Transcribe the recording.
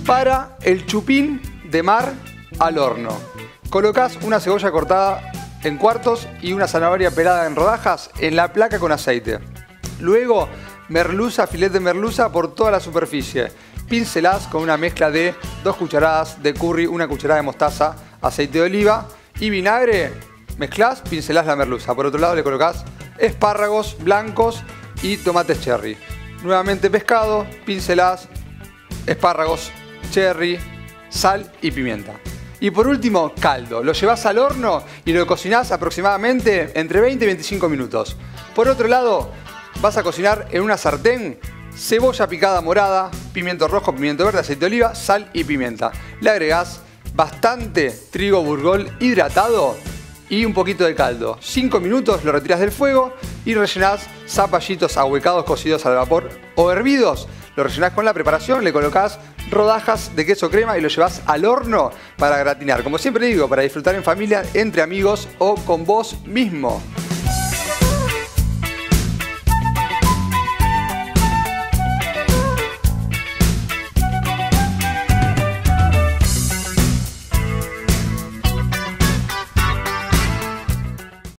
para el chupín de mar al horno. Colocás una cebolla cortada en cuartos y una zanahoria pelada en rodajas en la placa con aceite. Luego, merluza, filete de merluza por toda la superficie. Pincelás con una mezcla de 2 cucharadas de curry, 1 cucharada de mostaza, aceite de oliva y vinagre. Mezclás, pincelás la merluza. Por otro lado le colocás espárragos blancos y tomates cherry. Nuevamente pescado, pincelás, espárragos, cherry, sal y pimienta. Y por último, caldo. Lo llevas al horno y lo cocinás aproximadamente entre 20 y 25 minutos. Por otro lado, vas a cocinar en una sartén cebolla picada morada, pimiento rojo, pimiento verde, aceite de oliva, sal y pimienta. Le agregás bastante trigo burgol hidratado y un poquito de caldo. 5 minutos lo retiras del fuego y rellenás zapallitos ahuecados cocidos al vapor o hervidos. Lo rellenás con la preparación, le colocás rodajas de queso crema y lo llevas al horno para gratinar. Como siempre digo, para disfrutar en familia, entre amigos o con vos mismo.